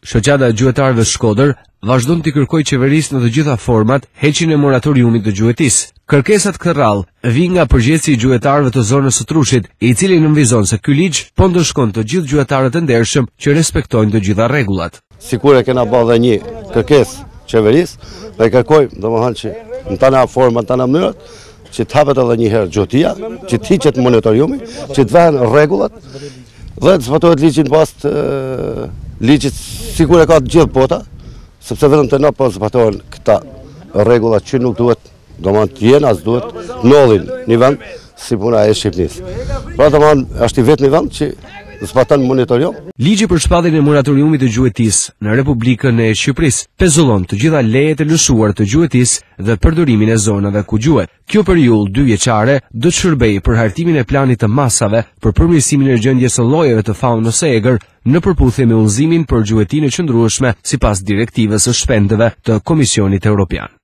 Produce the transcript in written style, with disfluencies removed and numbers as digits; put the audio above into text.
Shoqata e Gjuetarëve Shkodër vazhdon të kërkojë qeverisë në të gjitha format heqjen e moratoriumit të gjuetisë. Kërkesat këtë radhë vijnë nga përgjithësi i gjuetarëve të zonës së Trushit, i cili nënvizon se ky ligj po ndëshkon të gjithë gjuetarët e ndershëm që respektojnë të gjitha rregullat. Sikur e kena bërë një kërkesë qeverisë, dhe kërkojmë domethënë që në tana forma, në tana mënyrat, që të hapet edhe një herë gjuetia, që të hiqet moratoriumi, që të vëhen rregullat dhe të zbatohet ligji pas ligjit sikur e ka të gjithë bota, sepse vetëm të na po zbatohen këta rregulla që nuk duhet, domethënë të jenë as duhet nollin një vend si puna e Shqipërisë. Pra domethënë është i vetmi vend që zbaton moratorium. Ligji për shpalljen e moratoriumit të gjuetisë në Republikën e Shqipërisë pezullon të gjitha lejet e lëshuara të gjuetisë dhe përdorimin e zonave ku gjuhet. Kjo periudhë 2 vjeçare do të shërbejë për hartimin e planit të masave për përmirësimin e gjendjes së llojeve të faunës së egër në përputhje me udhëzimin për gjuetinë e qëndrueshme sipas direktivës së shpendëve të Komisionit Evropian.